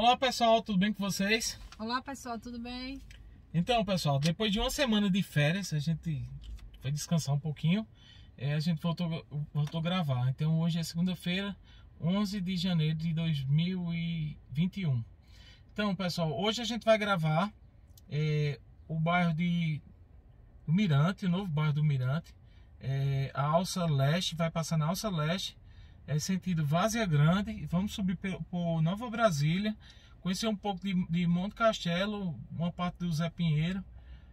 Olá pessoal, tudo bem com vocês? Olá pessoal, tudo bem? Então pessoal, depois de uma semana de férias, a gente foi descansar um pouquinho, a gente voltou a gravar. Então hoje é segunda-feira, 11 de janeiro de 2021. Então pessoal, hoje a gente vai gravar o bairro do Mirante, o novo bairro do Mirante. A Alça Leste, vai passar na Alça Leste, sentido Várzea Grande. Vamos subir por Nova Brasília, conhecer um pouco de Monte Castelo, uma parte do Zé Pinheiro,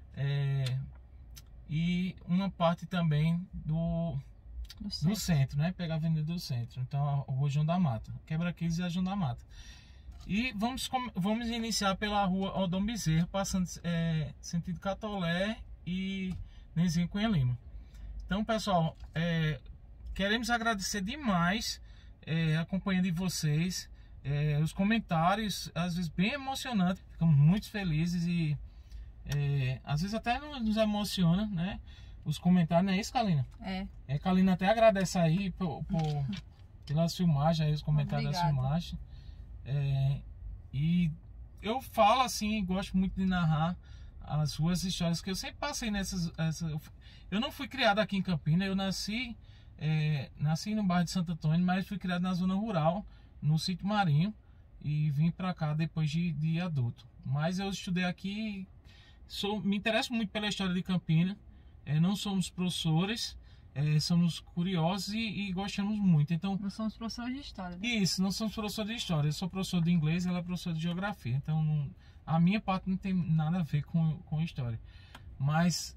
e uma parte também do centro, né? Pegar a Avenida do Centro, então a Rua João da Mata, Quebra-Queixos e a João da Mata. E vamos iniciar pela Rua Odom Bezerra, passando sentido Catolé e Nenzinho Cunha Lima. Então pessoal, queremos agradecer demais a companhia de vocês, os comentários, às vezes bem emocionantes. Ficamos muito felizes e às vezes até nos emociona, né? Os comentários, não é isso, Kalina? Kalina até agradece aí pelas filmagens, aí, os comentários das filmagens. E eu falo assim, gosto muito de narrar as suas histórias, que eu sempre passei eu não fui criado aqui em Campina, eu nasci no bairro de Santo Antônio, mas fui criado na zona rural, no Sítio Marinho, e vim pra cá depois de adulto. Mas eu estudei aqui, me interesso muito pela história de Campina. Não somos professores, somos curiosos e gostamos muito. Então, não somos professores de história, né? Isso, não somos professores de história. Eu sou professor de inglês, ela é professora de geografia. Então, a minha parte não tem nada a ver com história. Mas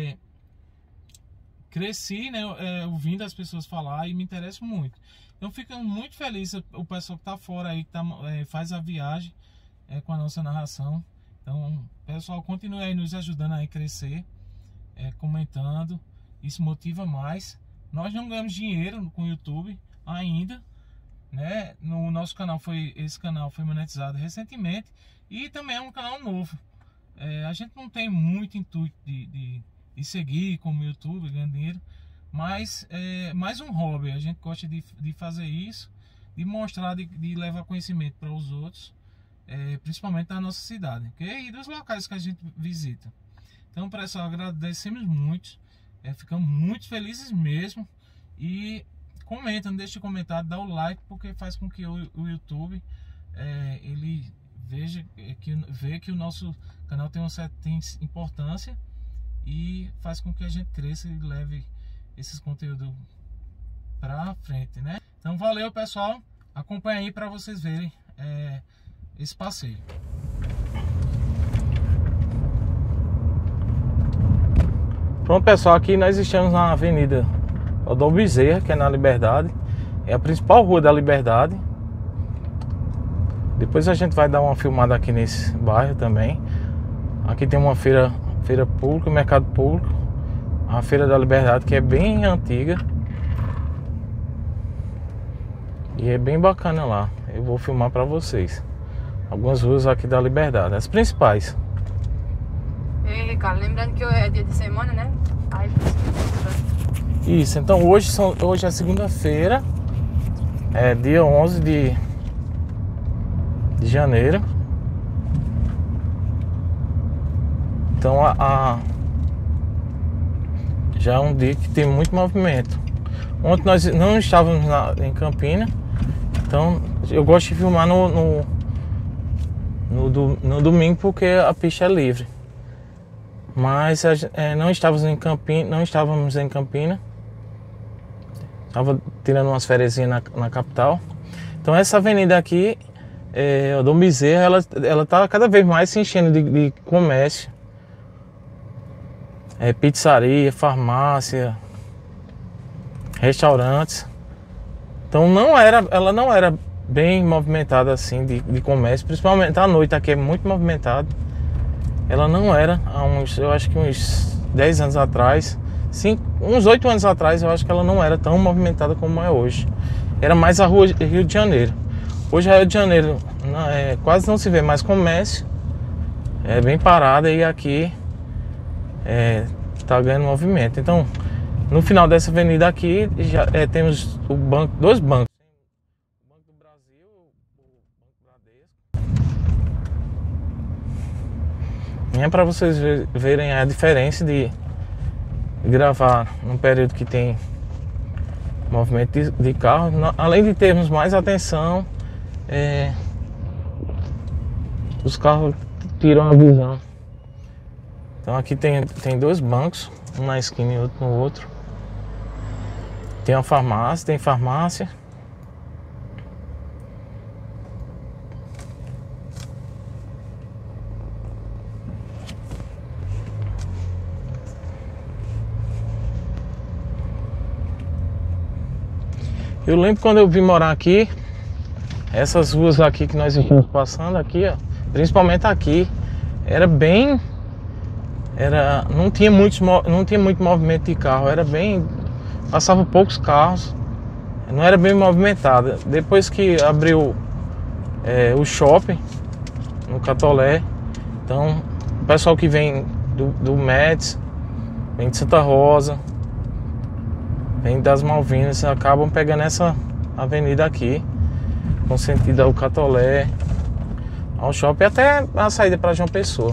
cresci, né, ouvindo as pessoas falar, e me interesso muito. Então fico muito feliz o pessoal que está fora aí, que faz a viagem com a nossa narração. Então pessoal, continue aí nos ajudando a crescer, comentando, isso motiva mais. Nós não ganhamos dinheiro com o YouTube ainda, né? No nosso canal esse canal foi monetizado recentemente, e também é um canal novo. A gente não tem muito intuito de seguir como YouTube, ganhar dinheiro, mas é mais um hobby. A gente gosta de fazer isso, de mostrar, de levar conhecimento para os outros, principalmente da nossa cidade, okay? E dos locais que a gente visita. Então pessoal, agradecemos muito, ficamos muito felizes mesmo. E comenta, não deixe de comentar, dá o like, porque faz com que o YouTube ele vê que o nosso canal tem importância, e faz com que a gente cresça e leve esses conteúdos pra frente, né? Então valeu pessoal, acompanha aí para vocês verem esse passeio. Pronto pessoal, aqui nós estamos na Avenida Odom Bezerra, que é na Liberdade, é a principal rua da Liberdade. Depois a gente vai dar uma filmada aqui nesse bairro também. Aqui tem uma feira pública, mercado público, a Feira da Liberdade, que é bem antiga e é bem bacana lá. Eu vou filmar para vocês algumas ruas aqui da Liberdade, as principais. Ei, Ricardo, lembrando que hoje é dia de semana, né? Isso, então hoje é segunda-feira, dia 11 de janeiro. Então já é um dia que tem muito movimento. Ontem nós não estávamos em Campina, então eu gosto de filmar no domingo, porque a pista é livre. Mas não estávamos em Campina, estava tirando umas fériasinhas na capital. Então essa avenida aqui, Odom Bezerra, ela está cada vez mais se enchendo de comércio. Pizzaria, farmácia, restaurantes. Então ela não era bem movimentada assim de comércio, principalmente à noite. Aqui é muito movimentado. Ela não era eu acho que uns 10 anos atrás, uns 8 anos atrás, eu acho que ela não era tão movimentada como é hoje. Era mais a rua Rio de Janeiro. Hoje a Rio de Janeiro quase não se vê mais comércio, é bem parada, e aqui tá ganhando movimento. Então no final dessa avenida aqui já temos dois bancos, o Banco do Brasil, o Banco Bradesco, É para vocês verem a diferença de gravar num período que tem movimento de carro, além de termos mais atenção, os carros tiram a visão. Então aqui tem 2 bancos, um na esquina e outro no outro. Tem uma farmácia, tem farmácia. Eu lembro quando eu vim morar aqui, essas ruas aqui que nós estamos passando aqui, ó, principalmente aqui, não tinha muito movimento de carro, passava poucos carros, não era bem movimentada. Depois que abriu o shopping no Catolé, então o pessoal que vem do Médici, vem de Santa Rosa, vem das Malvinas, acabam pegando essa avenida aqui, com sentido ao Catolé, ao shopping, até a saída para João Pessoa.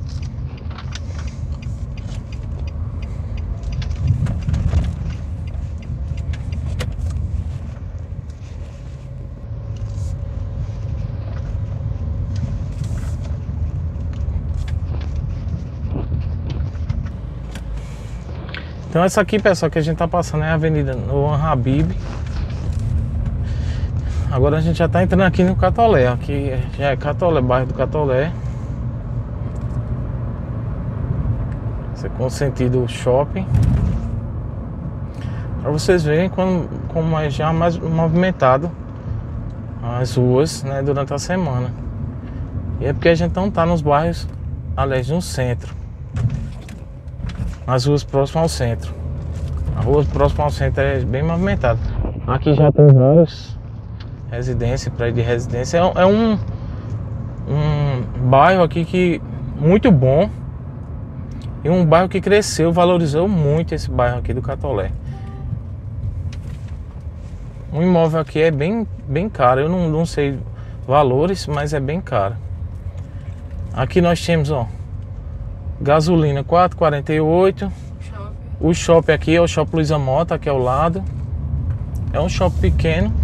Então essa aqui, pessoal, que a gente tá passando é a avenida Noam Habib. Agora a gente já tá entrando aqui no Catolé. Aqui já é Catolé, bairro do Catolé. Esse é com sentido shopping. Para vocês verem como é já mais movimentado as ruas, né, durante a semana. E é porque a gente não tá nos bairros, aliás, no centro. As ruas próximas ao centro. A rua próxima ao centro é bem movimentada. Aqui já tem várias residências, prédio de residência. É um bairro aqui que muito bom. E um bairro que cresceu, valorizou muito esse bairro aqui do Catolé. Um imóvel aqui é bem caro. Eu não sei valores, mas é bem caro. Aqui nós temos, ó, gasolina 4,48. O shopping aqui é o Shopping Luiza Mota, aqui ao lado. É um shopping pequeno,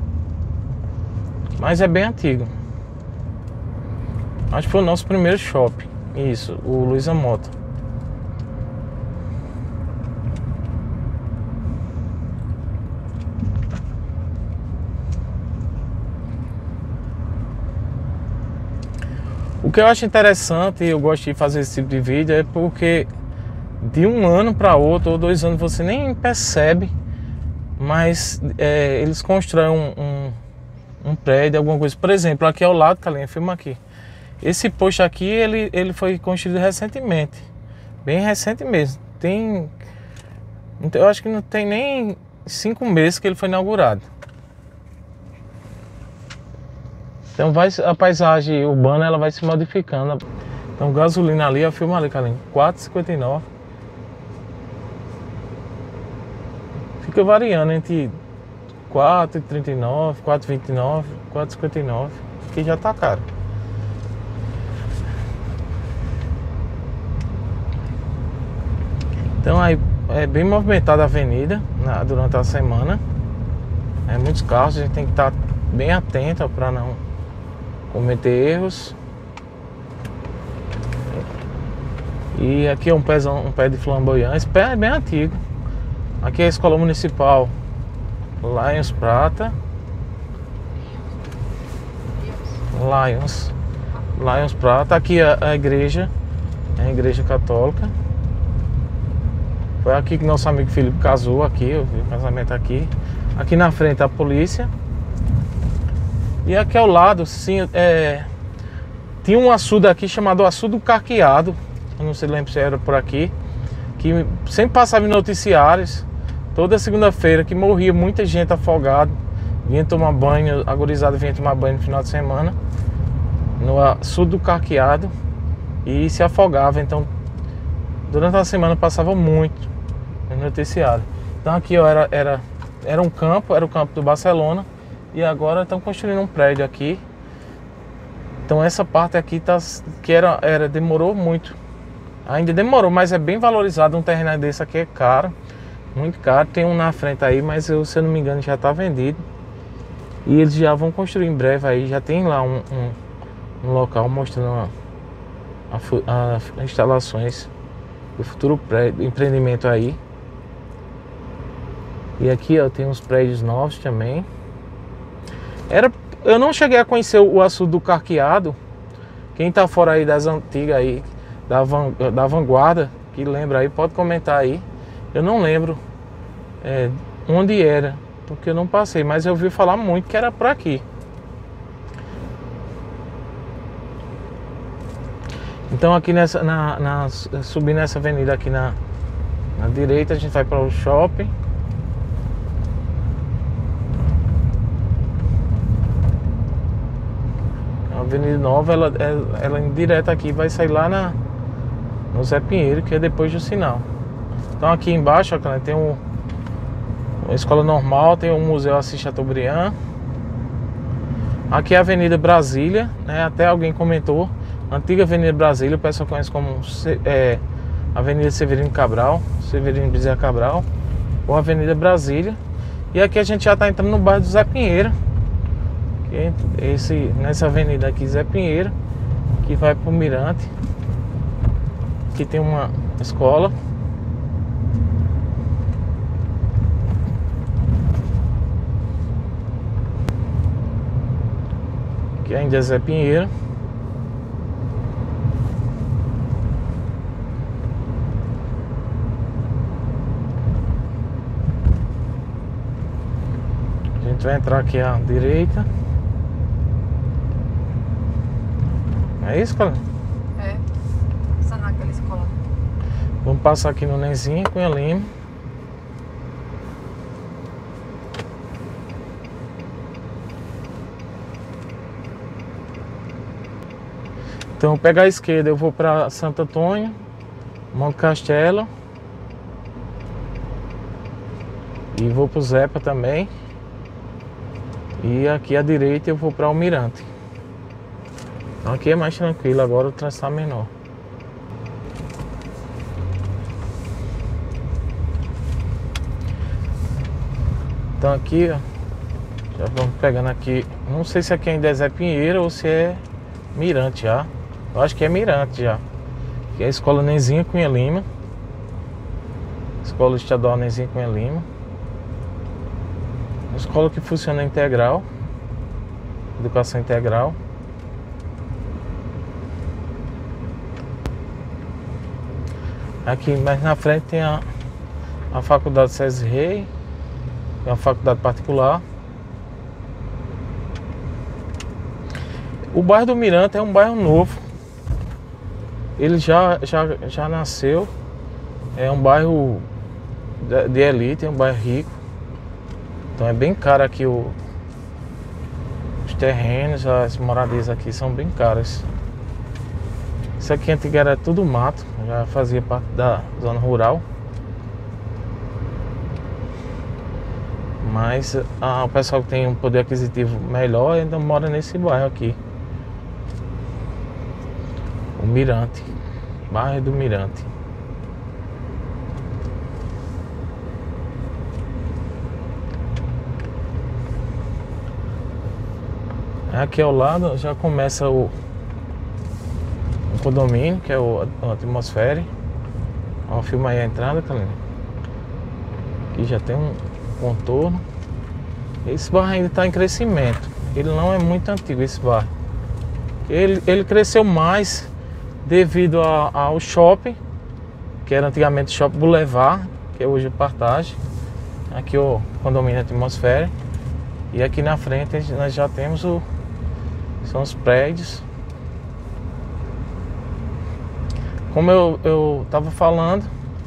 mas é bem antigo. Acho que foi o nosso primeiro shopping. Isso, o Luiza Mota. O que eu acho interessante e eu gosto de fazer esse tipo de vídeo é porque de um ano para outro ou 2 anos você nem percebe, mas eles constroem um prédio, alguma coisa. Por exemplo, aqui ao lado, Calinha, filma aqui. Esse posto aqui, ele foi construído recentemente, bem recente mesmo. Eu acho que não tem nem 5 meses que ele foi inaugurado. Então a paisagem urbana ela vai se modificando. Então gasolina ali, eu filmo ali, Calinho, 4,59. Fica variando entre 4,39, 4,29, 4,59, que já tá caro. Então aí é bem movimentada a avenida durante a semana. Muitos carros, a gente tem que estar bem atento para não cometer erros. E aqui é um pé de flamboyante. Esse pé é bem antigo. Aqui é a escola municipal Lions Prata. Lions Prata. Aqui é a igreja. É a igreja católica. Foi aqui que nosso amigo Felipe casou aqui. Eu vi o casamento aqui. Aqui na frente a polícia. E aqui ao lado, sim, tinha um açude aqui chamado Açude do Carqueado. Eu não sei, lembro se era por aqui. Que sempre passava em noticiários. Toda segunda-feira que morria muita gente afogada. Vinha tomar banho, a gurizada vinha tomar banho no final de semana. No Açude do Carqueado. E se afogava. Então, durante a semana passava muito no noticiário. Então aqui, ó, era um campo, era o campo do Barcelona. E agora estão construindo um prédio aqui. Então essa parte aqui tá, que demorou muito. Ainda demorou, mas é bem valorizado. Um terreno desse aqui é caro, muito caro. Tem um na frente aí, mas se eu não me engano já tá vendido. E eles já vão construir em breve aí. Já tem lá um local mostrando as instalações do futuro empreendimento aí. E aqui, ó, tem uns prédios novos também. Eu não cheguei a conhecer o açude do Carqueado. Quem tá fora aí das antigas aí, da vanguarda, que lembra aí, pode comentar aí. Eu não lembro onde era, porque eu não passei, mas eu ouvi falar muito que era por aqui. Então aqui subindo essa avenida aqui na direita, a gente vai para o shopping. A Avenida Nova, ela indireta aqui, vai sair lá no Zé Pinheiro, que é depois do sinal. Então aqui embaixo, ó, tem uma escola normal, tem um museu Assis Chateaubriand. Aqui é a Avenida Brasília, né? Até alguém comentou. Antiga Avenida Brasília, o pessoal conhece como Avenida Severino Cabral, Severino Bezerra Cabral, ou Avenida Brasília. E aqui a gente já está entrando no bairro do Zé Pinheiro, nessa avenida aqui, Zé Pinheiro, que vai para o Mirante. Aqui tem uma escola. Aqui ainda é Zé Pinheiro. A gente vai entrar aqui à direita. É isso, cara? É. Passar naquela escola. Vamos passar aqui no Nenzinho Cunha Lima. Então, pegar a esquerda, eu vou para Santo Antônio, Monte Castelo. E vou para o Zepa também. E aqui à direita eu vou para o Mirante. Então aqui é mais tranquilo, agora o trânsito está menor. Então aqui, ó, já vamos pegando aqui. Não sei se aqui ainda é Zé Pinheiro ou se é Mirante já. Eu acho que é Mirante já. Aqui é a Escola Nenzinho Cunha Lima. Escola Estadual Nenzinho Cunha Lima. Escola que funciona integral. Educação integral. Aqui mais na frente tem a Faculdade César Rei. É uma faculdade particular. O bairro do Mirante é um bairro novo. Ele já nasceu. É um bairro de elite, é um bairro rico. Então é bem caro aqui os terrenos, as moradias aqui são bem caras. Isso aqui antiga era tudo mato, já fazia parte da zona rural. Mas o pessoal que tem um poder aquisitivo melhor ainda mora nesse bairro aqui. O Mirante, bairro do Mirante. Aqui ao lado já começa o condomínio, que é o Atmosfera. Ó, filma aí a entrada, Calina. Aqui já tem um contorno. Esse bairro ainda está em crescimento. Ele não é muito antigo, esse bairro. Ele cresceu mais devido ao shopping, que era antigamente Shopping Boulevard, que é hoje o Partage. Aqui o condomínio Atmosfera. E aqui na frente nós já temos são os prédios. Como eu estava falando,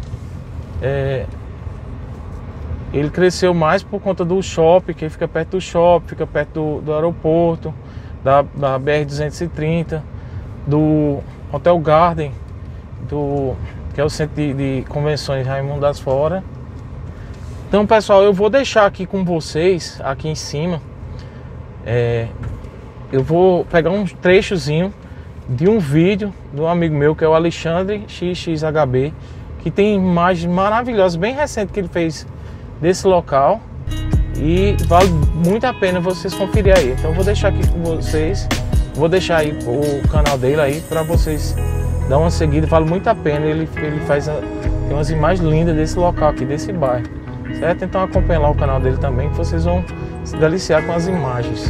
ele cresceu mais por conta do shopping, que fica perto do shopping, fica perto do aeroporto, da BR-230, do Hotel Garden, que é o centro de convenções Raimundo das Fora. Então, pessoal, eu vou deixar aqui com vocês, aqui em cima, eu vou pegar um trechozinho de um vídeo de um amigo meu, que é o Alexandre XXHB, que tem imagens maravilhosas, bem recentes, que ele fez desse local, e vale muito a pena vocês conferirem aí. Então eu vou deixar aqui com vocês, vou deixar aí o canal dele aí para vocês dar uma seguida, vale muito a pena. Ele faz tem umas imagens lindas desse local aqui, desse bairro, certo? Então acompanha lá o canal dele também, que vocês vão se deliciar com as imagens.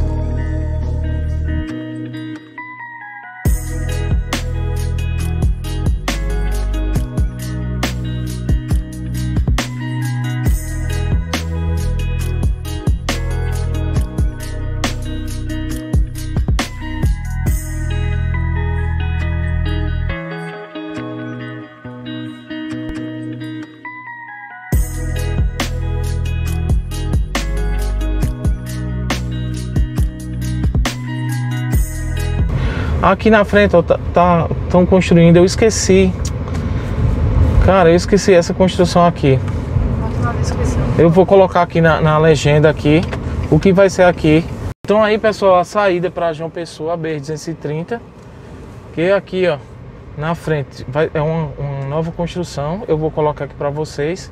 Aqui na frente, ó, estão construindo, eu esqueci. Cara, eu esqueci essa construção aqui. Eu vou colocar aqui na legenda aqui o que vai ser aqui. Então aí, pessoal, a saída para João Pessoa, BR-230, que é aqui, ó, na frente, é uma nova construção. Eu vou colocar aqui para vocês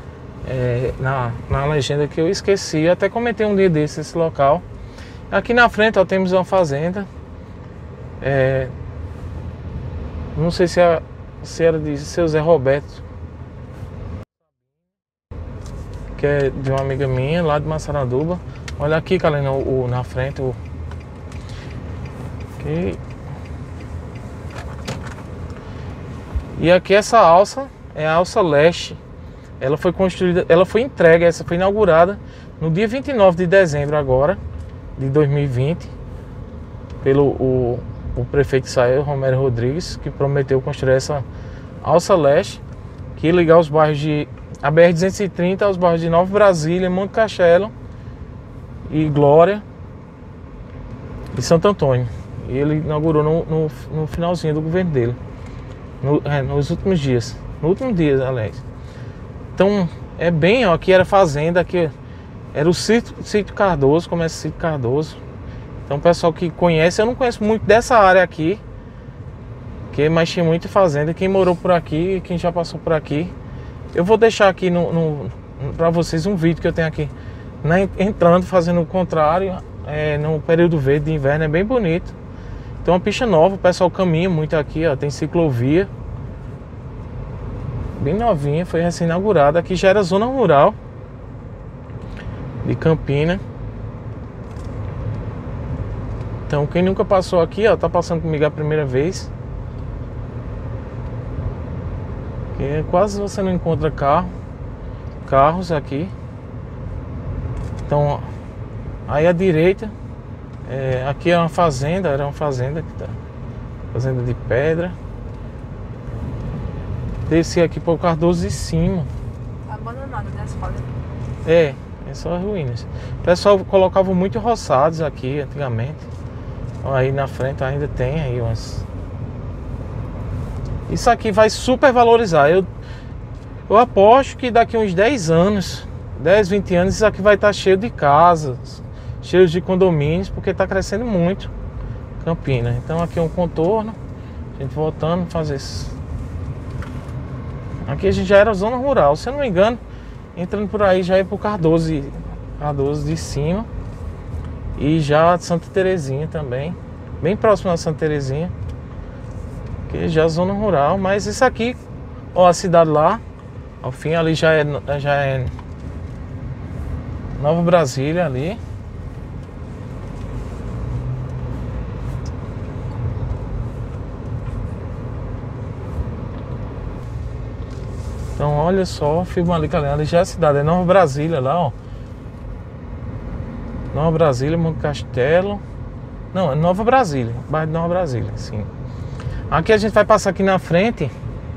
na legenda, que eu esqueci. Eu até comentei um dia desse esse local. Aqui na frente, ó, temos uma fazenda. Não sei se era de seu Zé Roberto, que é de uma amiga minha lá de Massaranduba. Olha aqui, Kalena, na frente. Okay. E aqui essa alça é a alça leste. Ela foi construída, ela foi entregue, essa foi inaugurada no dia 29 de dezembro agora, de 2020, pelo o prefeito Israel Romero Rodrigues, que prometeu construir essa alça leste, que ia ligar os bairros de a BR-230 aos bairros de Nova Brasília, Monte Castelo e Glória e Santo Antônio. E ele inaugurou no finalzinho do governo dele, nos últimos dias, no último dia, aliás. Então é bem, ó, aqui era fazenda, aqui era o sítio Cardoso, começa o sítio Cardoso. Então o pessoal que conhece, eu não conheço muito dessa área aqui, mas tinha muita fazenda. Quem morou por aqui, quem já passou por aqui, eu vou deixar aqui para vocês um vídeo que eu tenho aqui, entrando, fazendo o contrário, no período verde de inverno, é bem bonito. Então uma pista nova, o pessoal caminha muito aqui, ó, tem ciclovia, bem novinha, foi recém-inaugurada. Aqui já era zona rural de Campina. Então quem nunca passou aqui, ó, tá passando comigo a primeira vez. Quase você não encontra carros aqui. Então, ó, aí à direita, aqui é uma fazenda, era uma fazenda que tá, fazenda de pedra. Desci aqui para o Cardoso de cima. Abandonado, né, as fazendas? É só ruínas. O pessoal colocava muito roçados aqui antigamente. Aí na frente ainda tem aí umas. Isso aqui vai super valorizar. Eu aposto que daqui uns 10 anos, 10, 20 anos, isso aqui vai estar cheio de casas, cheio de condomínios, porque está crescendo muito Campina. Então aqui é um contorno, a gente voltando a fazer isso. Aqui a gente já era zona rural, se eu não me engano, entrando por aí já é pro Cardoso de cima. E já Santa Terezinha também, bem próximo da Santa Terezinha, que já é zona rural. Mas isso aqui, ó, a cidade lá, ao fim ali já é Nova Brasília ali. Então olha só, filma ali, ali já é a cidade, é Nova Brasília lá, ó. Nova Brasília, Monte Castelo. Não, é Nova Brasília, bairro de Nova Brasília, sim. Aqui a gente vai passar aqui na frente,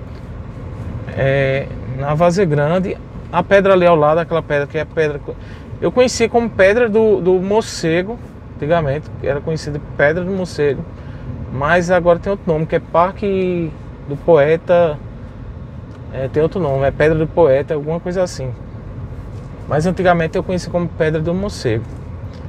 na Várzea Grande, a pedra ali ao lado, aquela pedra que é a pedra... Eu conhecia como Pedra do Morcego, antigamente, que era conhecida Pedra do Morcego. Mas agora tem outro nome, que é Parque do Poeta... tem outro nome, é Pedra do Poeta, alguma coisa assim. Mas antigamente eu conheci como Pedra do Morcego.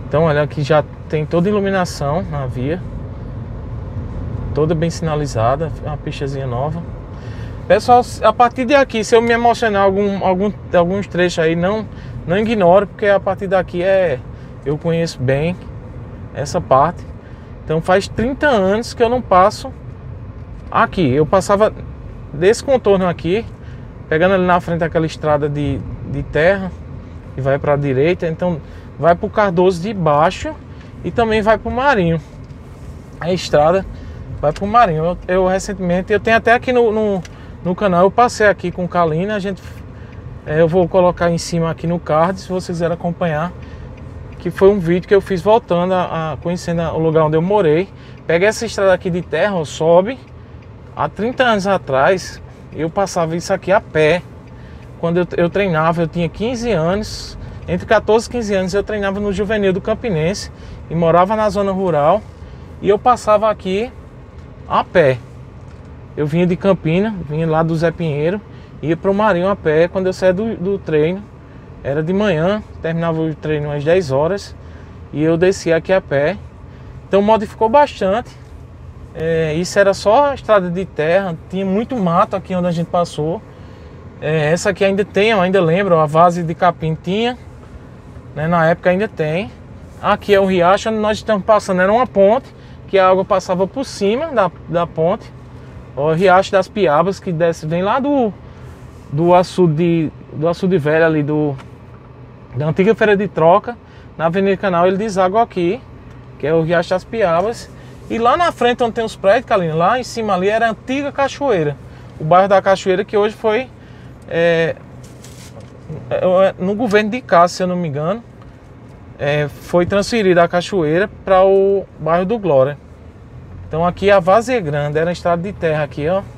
Então olha, aqui já tem toda iluminação na via, toda bem sinalizada, uma pistazinha nova. Pessoal, a partir de aqui, se eu me emocionar alguns trechos aí, não ignore, porque a partir daqui eu conheço bem essa parte. Então faz 30 anos que eu não passo aqui. Eu passava desse contorno aqui, pegando ali na frente aquela estrada de terra e vai para a direita. Então vai para o Cardoso de baixo e também vai para o Marinho. A estrada vai para o Marinho. Eu recentemente, eu tenho até aqui no canal, eu passei aqui com Kalina. Eu vou colocar em cima aqui no card, se vocês quiserem acompanhar, que foi um vídeo que eu fiz voltando conhecendo o lugar onde eu morei. Pega essa estrada aqui de terra, ó, sobe. Há 30 anos atrás eu passava isso aqui a pé. Quando eu treinava, eu tinha 15 anos. Entre 14 e 15 anos eu treinava no Juvenil do Campinense e morava na zona rural. E eu passava aqui a pé. Eu vinha de Campina, vinha lá do Zé Pinheiro, ia para o Marinho a pé. Quando eu saía do treino, era de manhã, terminava o treino às 10 horas e eu descia aqui a pé. Então modificou bastante. Isso era só a estrada de terra, tinha muito mato aqui onde a gente passou. Essa aqui ainda tem, eu ainda lembro, a Vase de Capim tinha, né, na época ainda tem. Aqui é o riacho onde nós estamos passando, era uma ponte, que a água passava por cima da ponte. O Riacho das Piabas, que desce bem lá do açude velho ali, da antiga feira de troca. Na Avenida Canal ele deságua aqui, que é o Riacho das Piabas. E lá na frente onde tem os prédios, Kalina, lá em cima ali era a antiga Cachoeira. O bairro da Cachoeira, que hoje foi no governo de Cássio, se eu não me engano, foi transferida a Cachoeira para o bairro do Glória. Então aqui a Vazia Grande, era uma estrada de terra aqui, ó.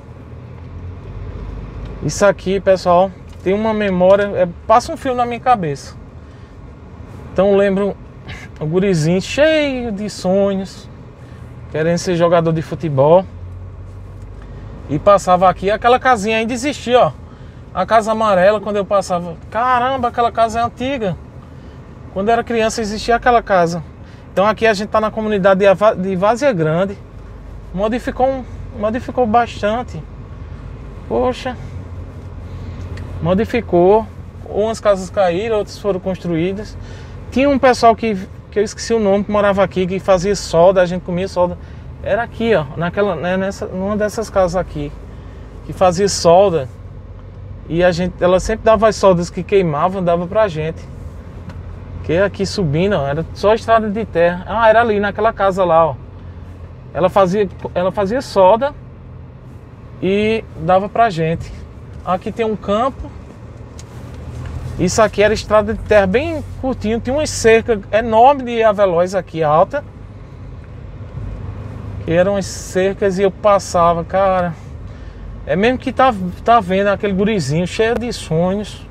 Isso aqui, pessoal, tem uma memória, passa um filme na minha cabeça. Então eu lembro o gurizinho cheio de sonhos, querendo ser jogador de futebol. E passava aqui, aquela casinha ainda existia, ó. A casa amarela, quando eu passava, caramba, aquela casa é antiga. Quando eu era criança existia aquela casa. Então aqui a gente tá na comunidade de Vazia Grande. Modificou bastante. Poxa, modificou. Umas casas caíram, outras foram construídas. Tinha um pessoal que eu esqueci o nome, que morava aqui, que fazia solda, a gente comia solda. Era aqui, ó, numa dessas casas aqui, que fazia solda. E ela sempre dava as soldas que queimavam, dava pra gente. Que aqui subindo, ó, era só estrada de terra. Ah, era ali naquela casa lá, ó. Ela fazia solda e dava pra gente. Aqui tem um campo. Isso aqui era estrada de terra bem curtinho. Tinha uma cerca enorme de avelóis aqui, alta. Que eram as cercas e eu passava, cara. É mesmo que tá vendo aquele gurizinho cheio de sonhos.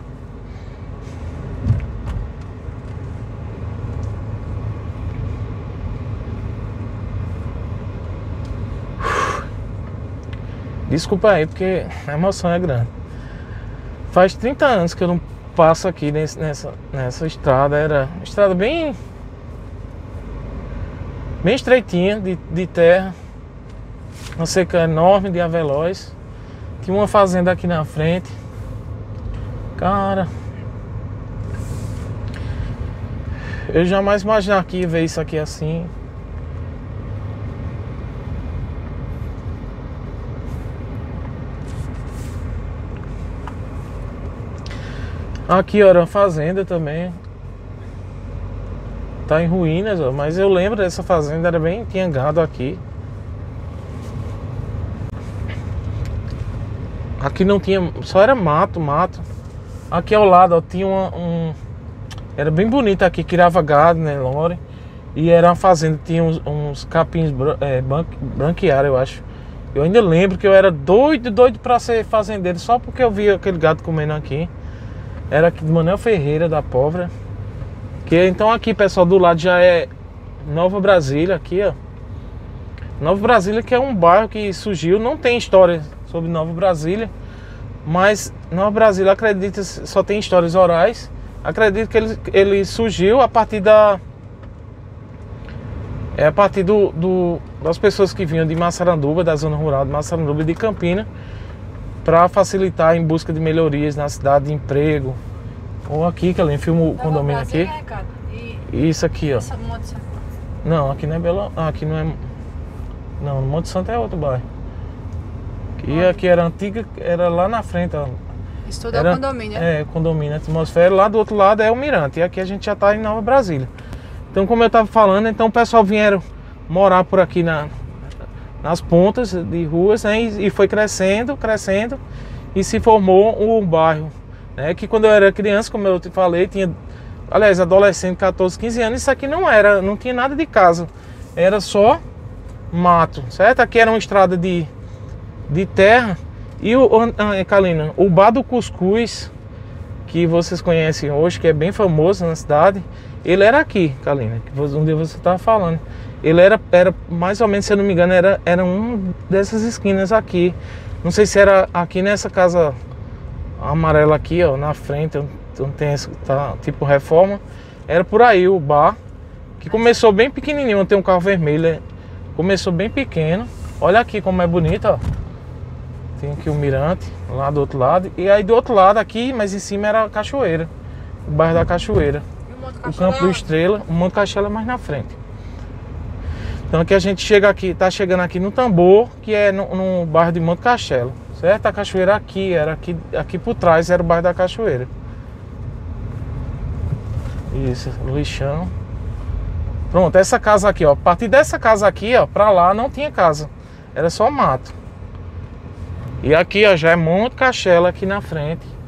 Desculpa aí, porque a emoção é grande. Faz 30 anos que eu não passo aqui nessa estrada. Era uma estrada bem estreitinha, de terra. Uma cerca enorme de avelóis. Tinha uma fazenda aqui na frente. Cara, eu jamais imaginava que ia ver isso aqui assim. Aqui, ó, era uma fazenda também. Tá em ruínas, ó, mas eu lembro dessa fazenda, tinha gado aqui. Aqui não tinha, só era mato. Aqui ao lado, ó, tinha era bem bonito aqui, criava gado, né, Lore. E era uma fazenda, tinha uns capins branqueados, eu acho. Eu ainda lembro que eu era doido pra ser fazendeiro, só porque eu via aquele gado comendo aqui. Era aqui de Manuel Ferreira da Póvoa. Então aqui, pessoal, do lado já é Nova Brasília, aqui, ó. Nova Brasília, que é um bairro que surgiu, não tem história sobre Nova Brasília, mas Nova Brasília, acredito, só tem histórias orais. Acredito que ele surgiu a partir É a partir das pessoas que vinham de Massaranduba, da zona rural de Massaranduba e de Campina, para facilitar em busca de melhorias na cidade, de emprego. Ou aqui, que ela filma o condomínio aqui. Isso aqui, ó. Não, aqui não é Belo. Aqui não é. Não, Monte Santo é outro bairro. E aqui era antiga, era lá na frente, ó. Isso tudo é o condomínio, é? É, condomínio, atmosfera. Lá do outro lado é o Mirante. E aqui a gente já tá em Nova Brasília. Então, como eu tava falando, então o pessoal vieram morar por aqui nas pontas de ruas, né? E foi crescendo, crescendo. E se formou um bairro, né? Que quando eu era criança, como eu te falei, tinha... Aliás, adolescente, 14, 15 anos, isso aqui não tinha nada de casa. Era só mato, certo? Aqui era uma estrada de terra. E Kalina, o bar do Cuscuz, que vocês conhecem hoje, que é bem famoso na cidade, ele era aqui, Kalina, que um dia você estava falando. Ele era mais ou menos, se eu não me engano, era um dessas esquinas aqui. Não sei se era aqui nessa casa amarela aqui, ó, na frente, onde tem esse, tá, tipo reforma. Era por aí o bar, que começou bem pequenininho, tem um carro vermelho, começou bem pequeno. Olha aqui como é bonito, ó. Tem aqui o Mirante, lá do outro lado. E aí do outro lado aqui, mas em cima era a Cachoeira, o bairro da Cachoeira. O Campo do Estrela, o Monte Castelo é mais na frente. Então aqui a gente chega aqui, tá chegando aqui no Tambor, que é no bairro de Monte Castelo, certo? A Cachoeira aqui, era aqui por trás era o bairro da Cachoeira. Isso, o lixão. Pronto, essa casa aqui, ó. A partir dessa casa aqui, ó, pra lá não tinha casa. Era só mato. E aqui, ó, já é Monte Castelo aqui na frente.